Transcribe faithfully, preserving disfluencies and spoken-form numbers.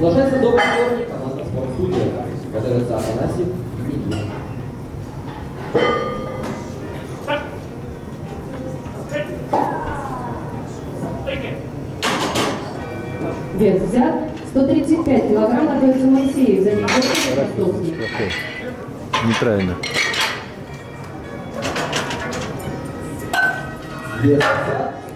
Продолжается добрый вторник, команда «Спортстудия». Готовится Афанасьев и Никита. Вес взят. сто тридцать пять килограмм находится Моисеев. За ним Ростовский. Неправильно. Вес взят.